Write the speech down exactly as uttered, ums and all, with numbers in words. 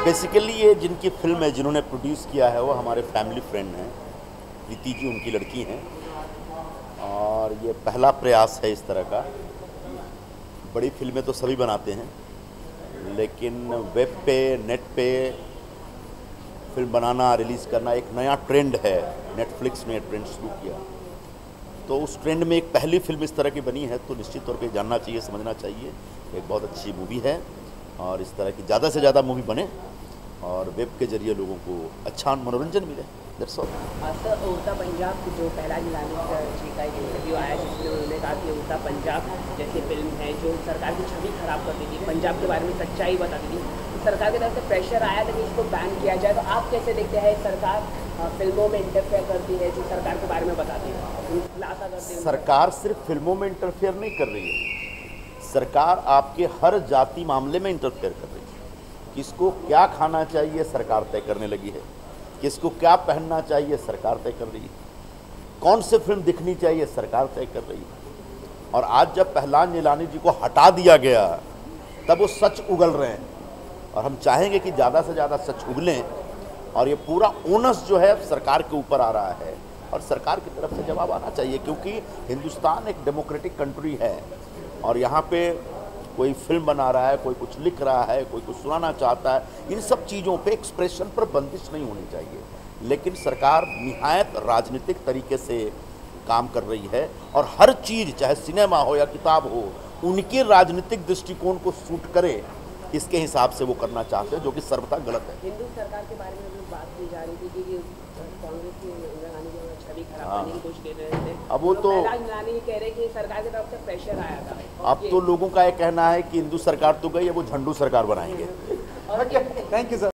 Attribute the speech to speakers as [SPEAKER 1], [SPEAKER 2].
[SPEAKER 1] Basically ये जिनकी film है, जिन्होंने प्रोड्यूस किया है, वो हमारे फैमिली फ्रेंड हैं। प्रीति जी उनकी लड़की हैं और ये पहला प्रयास है इस तरह का। बड़ी फिल्में तो सभी बनाते हैं, लेकिन वेब पे, नेट पे फिल्म बनाना, रिलीज़ करना एक नया ट्रेंड है। नेटफ्लिक्स ने ट्रेंड शुरू किया, तो उस ट्रेंड में एक पहली फिल्म इस तरह की बनी है, तो निश्चित तौर पे जानना चाहिए, समझना चाहिए। एक बहुत अच्छी मूवी है और इस तरह की ज़्यादा से ज़्यादा मूवी बने और वेब के जरिए लोगों को अच्छा मनोरंजन मिले। That's all.
[SPEAKER 2] सर, उड़ता पंजाब जो पहला नीलामी जी का एक इंटरव्यू आया जिसमें उन्होंने कहा कि उड़ता पंजाब जैसी फिल्म है जो सरकार की छवि खराब कर दी थी, पंजाब के बारे में सच्चाई बताती थी। सरकार की तरफ से प्रेशर आया था कि इसको बैन किया जाए, तो आप कैसे देखते हैं सरकार फिल्मों में इंटरफेयर करती है जो सरकार के बारे में बताती है, खुलासा करती है?
[SPEAKER 1] सरकार सिर्फ फिल्मों में इंटरफेयर नहीं कर रही है, सरकार आपके हर जाति मामले में इंटरफेयर कर रही है। किसको क्या खाना चाहिए सरकार तय करने लगी है, किसको क्या पहनना चाहिए सरकार तय कर रही है, कौन सी फिल्म दिखनी चाहिए सरकार तय कर रही है। और आज जब पहलवान नीलानी जी को हटा दिया गया तब वो सच उगल रहे हैं और हम चाहेंगे कि ज़्यादा से ज़्यादा सच उगलें और ये पूरा ओनस जो है सरकार के ऊपर आ रहा है और सरकार की तरफ से जवाब आना चाहिए, क्योंकि हिंदुस्तान एक डेमोक्रेटिक कंट्री है और यहाँ पे कोई फिल्म बना रहा है, कोई कुछ लिख रहा है, कोई कुछ सुनाना चाहता है, इन सब चीज़ों पे एक्सप्रेशन पर बंदिश नहीं होनी चाहिए। लेकिन सरकार निहायत राजनीतिक तरीके से काम कर रही है और हर चीज़, चाहे सिनेमा हो या किताब हो, उनके राजनीतिक दृष्टिकोण को सूट करे, इसके हिसाब से वो करना चाहते हैं, जो कि सर्वथा गलत है।
[SPEAKER 2] हिंदू सरकार के बारे में भी बात की जा रही थी कि कांग्रेस की छवि खराब करने की कोशिश कर रहे थे।
[SPEAKER 1] अब वो तो
[SPEAKER 2] कह रहे कि सरकार की तरफ से प्रेशर आया था।
[SPEAKER 1] अब तो लोगों का ये कहना है कि हिंदू सरकार तो गई है, वो झंडू सरकार बनाएंगे।
[SPEAKER 3] Thank you sir.